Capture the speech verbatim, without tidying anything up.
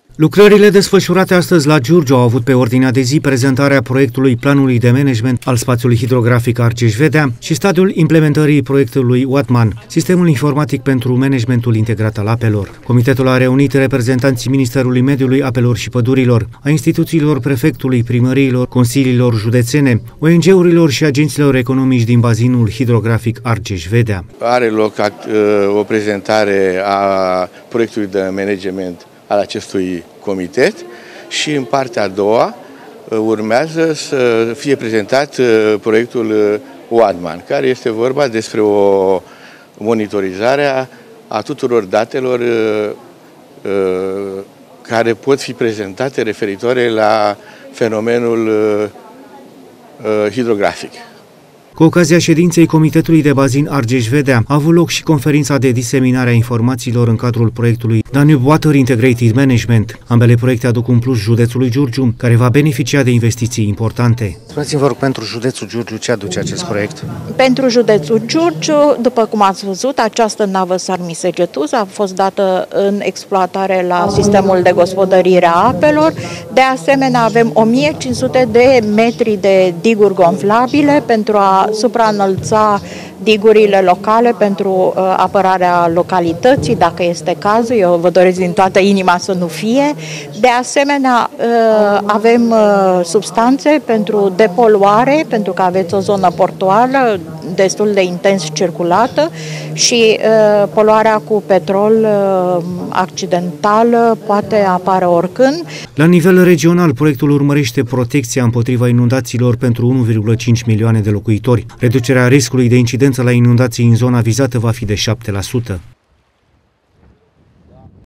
Lucrările desfășurate astăzi la Giurgiu au avut pe ordinea de zi prezentarea proiectului Planului de Management al Spațiului Hidrografic Argeș-Vedea și stadiul implementării proiectului Watman, Sistemul Informatic pentru Managementul Integrat al Apelor. Comitetul a reunit reprezentanții Ministerului Mediului, Apelor și Pădurilor, a instituțiilor prefectului, primăriilor, consiliilor județene, O N G-urilor și agenților economici din bazinul hidrografic Argeș-Vedea. Are loc o prezentare a proiectului de management al acestui comitet și în partea a doua urmează să fie prezentat proiectul Watman, care este vorba despre o monitorizare a tuturor datelor care pot fi prezentate referitoare la fenomenul hidrografic. Cu ocazia ședinței Comitetului de Bazin Argeș-Vedea a avut loc și conferința de diseminare a informațiilor în cadrul proiectului Danube Water Integrated Management. Ambele proiecte aduc un plus județului Giurgiu, care va beneficia de investiții importante. Spuneți-mi, vă rog, pentru județul Giurgiu ce aduce acest proiect? Pentru județul Giurgiu, după cum ați văzut, această navă Sarmisegetuza a fost dată în exploatare la sistemul de gospodărire a apelor. De asemenea, avem o mie cinci sute de metri de diguri gonflabile pentru a supraînălța digurile locale pentru uh, apărarea localității, dacă este cazul. Eu vă doresc din toată inima să nu fie. De asemenea, uh, avem uh, substanțe pentru depoluare, pentru că aveți o zonă portoară destul de intens circulată și uh, poluarea cu petrol uh, accidental poate apare oricând. La nivel regional, proiectul urmărește protecția împotriva inundațiilor pentru unu virgulă cinci milioane de locuitori. Reducerea riscului de incidență la inundații în zona vizată va fi de șapte la sută.